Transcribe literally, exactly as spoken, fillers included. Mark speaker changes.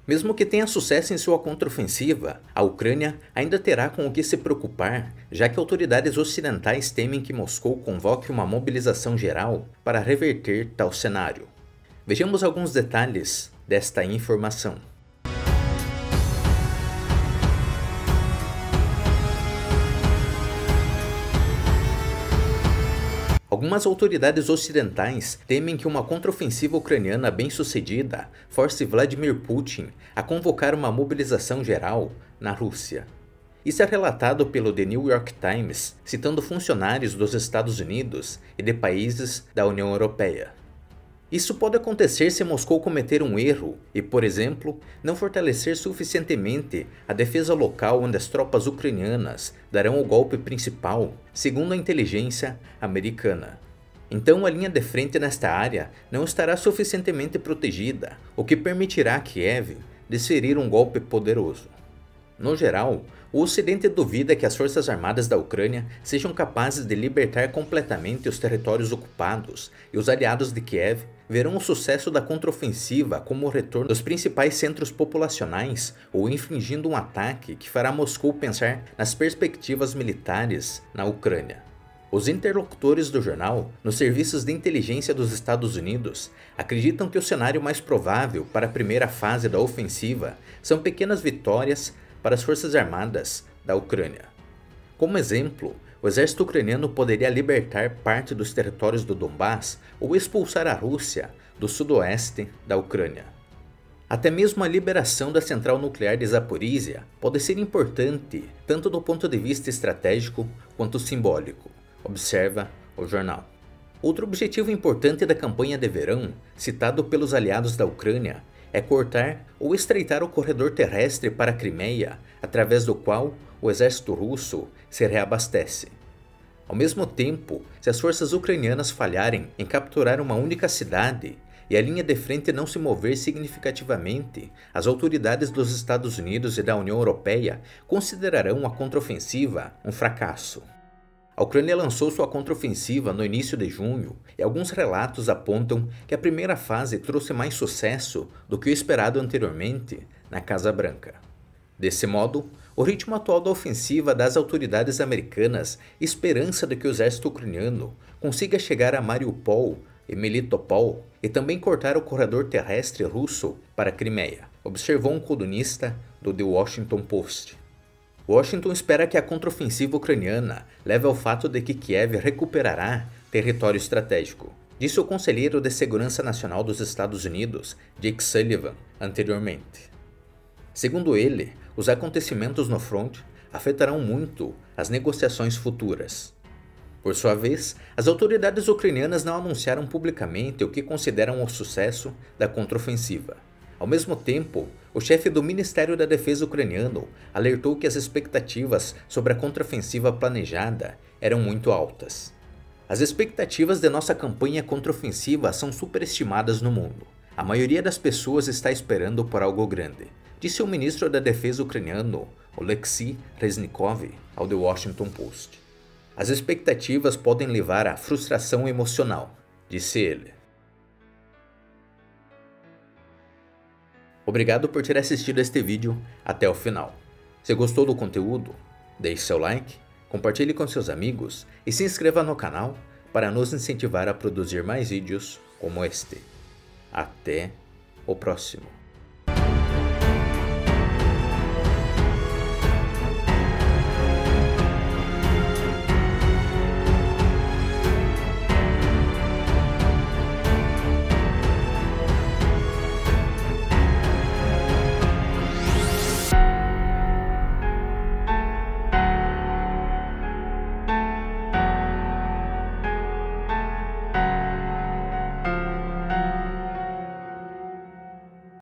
Speaker 1: Mesmo que tenha sucesso em sua contraofensiva, a Ucrânia ainda terá com o que se preocupar, já que autoridades ocidentais temem que Moscou convoque uma mobilização geral para reverter tal cenário. Vejamos alguns detalhes desta informação. Algumas autoridades ocidentais temem que uma contraofensiva ucraniana bem-sucedida force Vladimir Putin a convocar uma mobilização geral na Rússia. Isso é relatado pelo The New York Times, citando funcionários dos Estados Unidos e de países da União Europeia. Isso pode acontecer se Moscou cometer um erro e, por exemplo, não fortalecer suficientemente a defesa local onde as tropas ucranianas darão o golpe principal, segundo a inteligência americana. Então a linha de frente nesta área não estará suficientemente protegida, o que permitirá a Kiev desferir um golpe poderoso. No geral, o Ocidente duvida que as forças armadas da Ucrânia sejam capazes de libertar completamente os territórios ocupados, e os aliados de Kiev verão o sucesso da contraofensiva como o retorno dos principais centros populacionais ou infligindo um ataque que fará Moscou pensar nas perspectivas militares na Ucrânia. Os interlocutores do jornal, nos serviços de inteligência dos Estados Unidos, acreditam que o cenário mais provável para a primeira fase da ofensiva são pequenas vitórias para as forças armadas da Ucrânia. Como exemplo, o exército ucraniano poderia libertar parte dos territórios do Donbass ou expulsar a Rússia do sudoeste da Ucrânia. Até mesmo a liberação da central nuclear de Zaporizhia pode ser importante tanto do ponto de vista estratégico quanto simbólico, observa o jornal. Outro objetivo importante da campanha de verão, citado pelos aliados da Ucrânia, é cortar ou estreitar o corredor terrestre para a Crimeia, através do qual o exército russo se reabastece. Ao mesmo tempo, se as forças ucranianas falharem em capturar uma única cidade e a linha de frente não se mover significativamente, as autoridades dos Estados Unidos e da União Europeia considerarão a contraofensiva um fracasso. A Ucrânia lançou sua contraofensiva no início de junho e alguns relatos apontam que a primeira fase trouxe mais sucesso do que o esperado anteriormente na Casa Branca. Desse modo, o ritmo atual da ofensiva dá às autoridades americanas esperança de que o exército ucraniano consiga chegar a Mariupol e Melitopol e também cortar o corredor terrestre russo para a Crimeia, observou um colunista do The Washington Post. Washington espera que a contraofensiva ucraniana leve ao fato de que Kiev recuperará território estratégico, disse o conselheiro de Segurança Nacional dos Estados Unidos, Jake Sullivan, anteriormente. Segundo ele, os acontecimentos no front afetarão muito as negociações futuras. Por sua vez, as autoridades ucranianas não anunciaram publicamente o que consideram o sucesso da contraofensiva. Ao mesmo tempo, o chefe do Ministério da Defesa ucraniano alertou que as expectativas sobre a contraofensiva planejada eram muito altas. As expectativas de nossa campanha contraofensiva são superestimadas no mundo. A maioria das pessoas está esperando por algo grande, disse o ministro da Defesa ucraniano, Oleksiy Reznikov, ao The Washington Post. As expectativas podem levar à frustração emocional, disse ele. Obrigado por ter assistido este vídeo até o final. Se gostou do conteúdo, deixe seu like, compartilhe com seus amigos e se inscreva no canal para nos incentivar a produzir mais vídeos como este. Até o próximo.